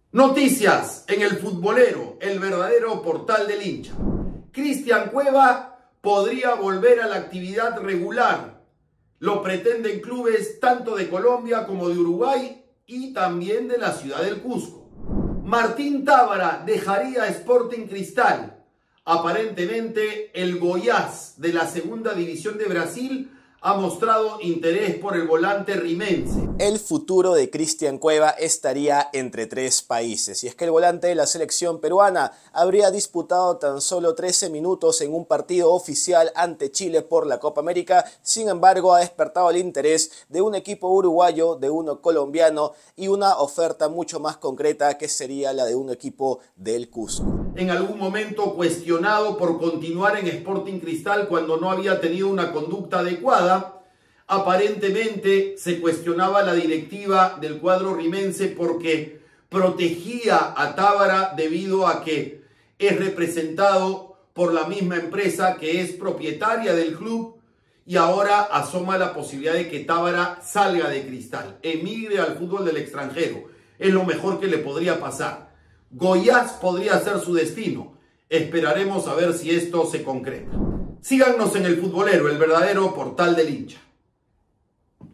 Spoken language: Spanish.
Noticias en el futbolero, el verdadero portal del hincha. Cristian Cueva podría volver a la actividad regular. Lo pretenden clubes tanto de Colombia como de Uruguay y también de la ciudad del Cusco. Martín Tábara dejaría Sporting Cristal. Aparentemente el Goiás de la segunda división de Brasil ha mostrado interés por el volante rimense. El futuro de Cristian Cueva estaría entre tres países, y es que el volante de la selección peruana habría disputado tan solo 13 minutos en un partido oficial ante Chile por la Copa América. Sin embargo, ha despertado el interés de un equipo uruguayo, de uno colombiano y una oferta mucho más concreta que sería la de un equipo del Cusco. En algún momento cuestionado por continuar en Sporting Cristal cuando no había tenido una conducta adecuada, aparentemente se cuestionaba la directiva del cuadro rimense porque protegía a Tábara debido a que es representado por la misma empresa que es propietaria del club, y ahora asoma la posibilidad de que Tábara salga de Cristal, emigre al fútbol del extranjero. Es lo mejor que le podría pasar. Goiás podría ser su destino. Esperaremos a ver si esto se concreta. Síganos en El Futbolero, el verdadero portal del hincha.